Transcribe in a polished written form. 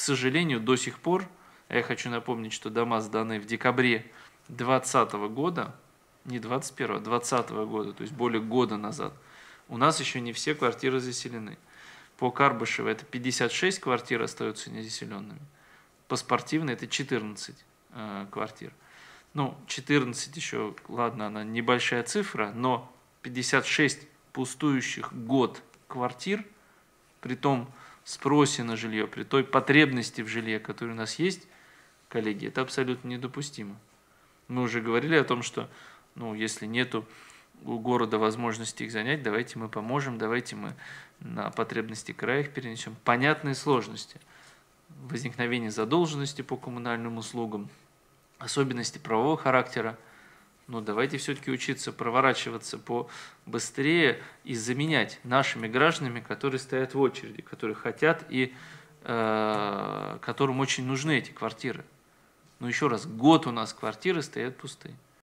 сожалению, до сих пор, я хочу напомнить, что дома сданы в декабре 2020 года, не 21, 2020 года, то есть более года назад, у нас еще не все квартиры заселены. По Карбышево это 56 квартир остаются незаселенными, по Спортивной это 14 квартир. Ну, 14 еще, ладно, она небольшая цифра, но 56 пустующих год квартир, при том спросе на жилье, при той потребности в жилье, которая у нас есть, коллеги, это абсолютно недопустимо. Мы уже говорили о том, что, ну, если нету у города возможности их занять, давайте мы поможем, давайте мы на потребности края их перенесем. Понятные сложности. Возникновение задолженности по коммунальным услугам, особенности правового характера. Но давайте все-таки учиться проворачиваться побыстрее и заменять нашими гражданами, которые стоят в очереди, которые хотят и которым очень нужны эти квартиры. Но еще раз, год у нас квартиры стоят пустые.